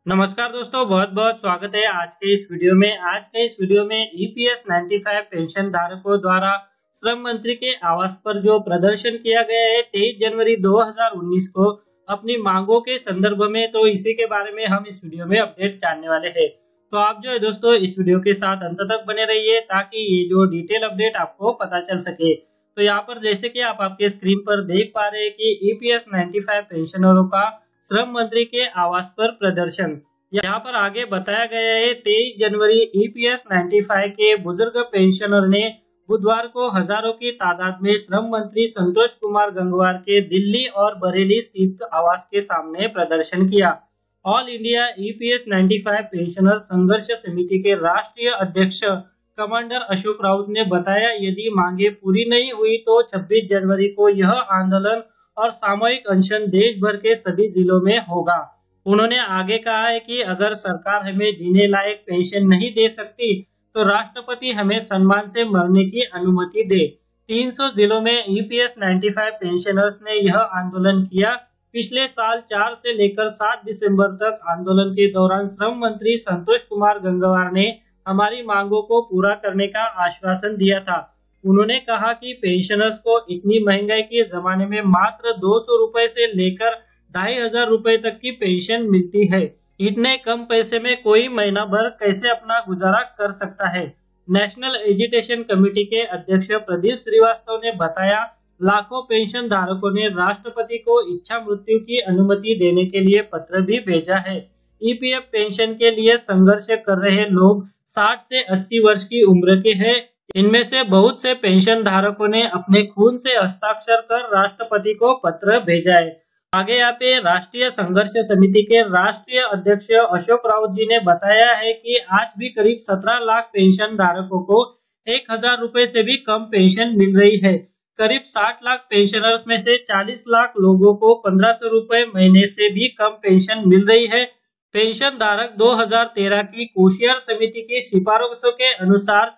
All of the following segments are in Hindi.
नमस्कार दोस्तों, बहुत बहुत स्वागत है आज के इस वीडियो में। आज के इस वीडियो में ईपीएस 95 पेंशन धारकों द्वारा श्रम मंत्री के आवास पर जो प्रदर्शन किया गया है 23 जनवरी 2019 को अपनी मांगों के संदर्भ में, तो इसी के बारे में हम इस वीडियो में अपडेट जानने वाले हैं। तो आप जो है दोस्तों इस वीडियो के साथ अंत तक बने रहिए ताकि ये जो डिटेल अपडेट आपको पता चल सके। तो यहाँ पर जैसे कि आप आपके स्क्रीन पर देख पा रहे हैं कि ईपीएस 95 पेंशनरों का श्रम मंत्री के आवास पर प्रदर्शन। यहाँ पर आगे बताया गया है 23 जनवरी ईपीएस 95 के बुजुर्ग पेंशनर ने बुधवार को हजारों की तादाद में श्रम मंत्री संतोष कुमार गंगवार के दिल्ली और बरेली स्थित आवास के सामने प्रदर्शन किया। ऑल इंडिया ईपीएस 95 पेंशनर संघर्ष समिति के राष्ट्रीय अध्यक्ष कमांडर अशोक राउत ने बताया, यदि मांगे पूरी नहीं हुई तो 26 जनवरी को यह आंदोलन और सामूहिक अनशन देश भर के सभी जिलों में होगा। उन्होंने आगे कहा है कि अगर सरकार हमें जीने लायक पेंशन नहीं दे सकती तो राष्ट्रपति हमें सम्मान से मरने की अनुमति दे। 300 जिलों में ईपीएस 95 पेंशनर्स ने यह आंदोलन किया। पिछले साल 4 से लेकर 7 दिसंबर तक आंदोलन के दौरान श्रम मंत्री संतोष कुमार गंगवार ने हमारी मांगों को पूरा करने का आश्वासन दिया था। उन्होंने कहा कि पेंशनर्स को इतनी महंगाई के जमाने में मात्र 200 रुपए से लेकर 2500 रुपए तक की पेंशन मिलती है। इतने कम पैसे में कोई महीना भर कैसे अपना गुजारा कर सकता है। नेशनल एजुटेशन कमेटी के अध्यक्ष प्रदीप श्रीवास्तव ने बताया, लाखों पेंशन धारकों ने राष्ट्रपति को इच्छा मृत्यु की अनुमति देने के लिए पत्र भी भेजा है। ईपीएफ पेंशन के लिए संघर्ष कर रहे लोग 60 से 80 वर्ष की उम्र के हैं। इनमें से बहुत से पेंशन धारकों ने अपने खून से हस्ताक्षर कर राष्ट्रपति को पत्र भेजा है। आगे यहाँ पे राष्ट्रीय संघर्ष समिति के राष्ट्रीय अध्यक्ष अशोक राउत जी ने बताया है कि आज भी करीब 17 लाख पेंशन धारकों को 1000 रुपए से भी कम पेंशन मिल रही है। करीब 60 लाख पेंशनर्स में से 40 लाख लोगों को 1500 रुपए महीने से भी कम पेंशन मिल रही है। पेंशन धारक 2013 की कोशियार समिति की सिफारिशों के अनुसार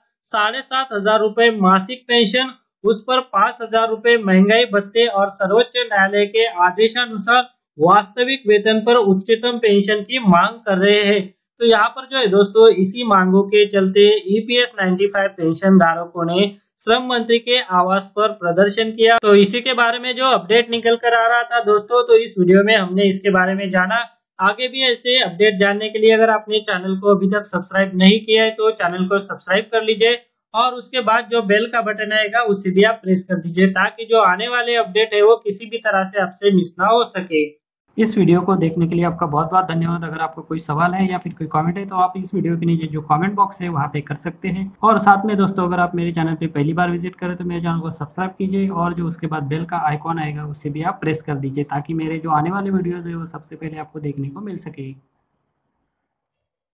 7500 रुपए मासिक पेंशन, उस पर 5000 रुपए महंगाई भत्ते और सर्वोच्च न्यायालय के आदेशानुसार वास्तविक वेतन पर उच्चतम पेंशन की मांग कर रहे हैं। तो यहाँ पर जो है दोस्तों इसी मांगों के चलते ईपीएस 95 पेंशन धारकों ने श्रम मंत्री के आवास पर प्रदर्शन किया। तो इसी के बारे में जो अपडेट निकल कर आ रहा था दोस्तों, तो इस वीडियो में हमने इसके बारे में जाना। आगे भी ऐसे अपडेट जानने के लिए अगर आपने चैनल को अभी तक सब्सक्राइब नहीं किया है तो चैनल को सब्सक्राइब कर लीजिए और उसके बाद जो बेल का बटन आएगा उसे भी आप प्रेस कर दीजिए ताकि जो आने वाले अपडेट है वो किसी भी तरह से आपसे मिस ना हो सके। इस वीडियो को देखने के लिए आपका बहुत बहुत धन्यवाद। अगर आपको कोई सवाल है या फिर कोई कमेंट है तो आप इस वीडियो के नीचे जो कमेंट बॉक्स है वहाँ पे कर सकते हैं। और साथ में दोस्तों अगर आप मेरे चैनल पे पहली बार विजिट करें तो मेरे चैनल को सब्सक्राइब कीजिए और जो उसके बाद बेल का आइकॉन आएगा उसे भी आप प्रेस कर दीजिए ताकि मेरे जो आने वाले वीडियोज़ है वो सबसे पहले आपको देखने को मिल सके।